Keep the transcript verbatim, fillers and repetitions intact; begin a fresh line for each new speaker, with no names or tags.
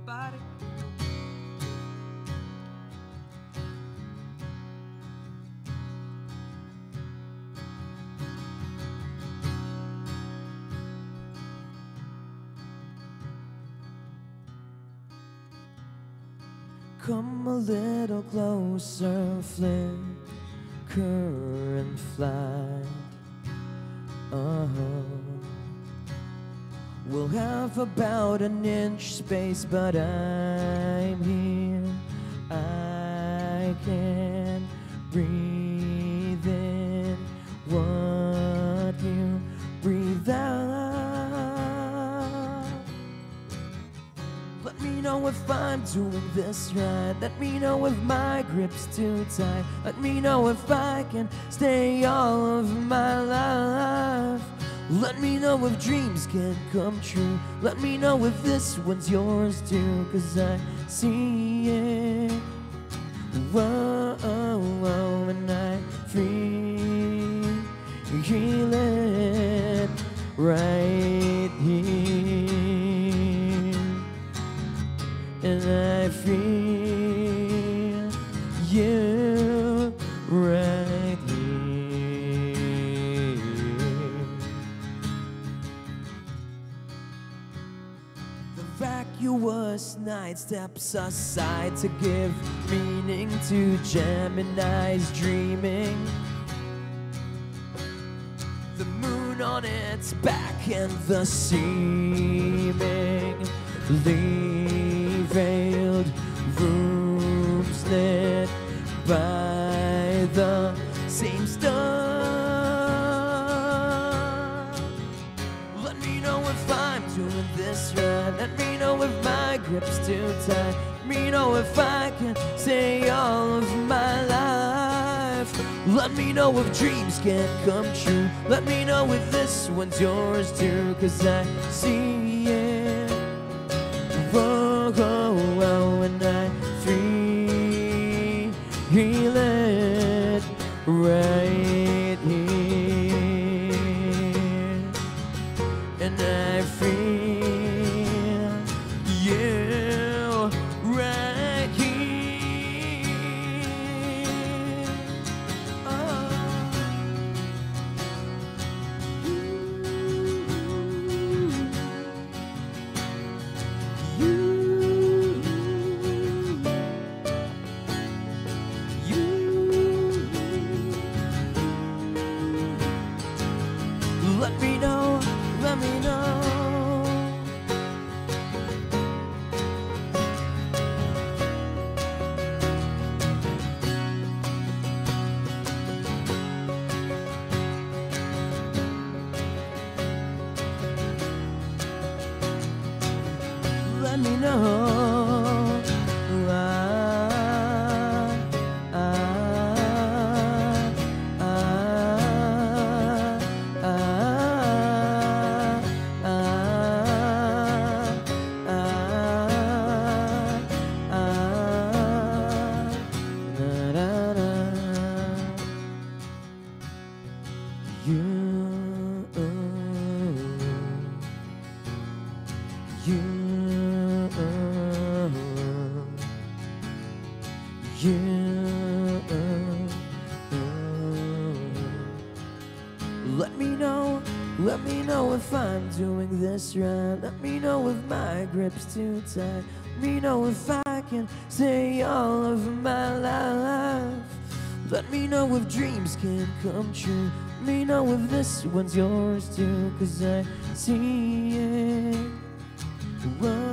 everybody. Come a little closer, flicker and fly. Uh-huh. We'll have about an inch space, but I'm here. I can breathe in what you breathe out. Let me know if I'm doing this right. Let me know if my grip's too tight. Let me know if I can stay all of my life. Let me know if dreams can come true. Let me know if this one's yours too, 'cause I see it. Whoa, oh, oh, and I feel it right here. And I feel you right here. The vacuous night steps aside to give meaning to Gemini's dreaming. The moon on its back and the seemingly veiled rooms lit by the same star. Let me know if I'm doing this right. Let me know if my grip's too tight. Let me know if I can stay all of my life. Let me know if dreams can come true. Let me know if this one's yours too, 'cause I see it. Whoa, whoa, whoa, and I feel it right here. And I feel you right here. Oh. You, you, you. Let me know, let me know. Let me know. Ah, ah, ah, ah, ah, ah, da, da, da. You, you. You, let me know, let me know if I'm doing this right. Let me know if my grip's too tight. Let me know if I can stay all of my life. Let me know if dreams can come true. Let me know if this one's yours too, 'cause I see it. Whoa.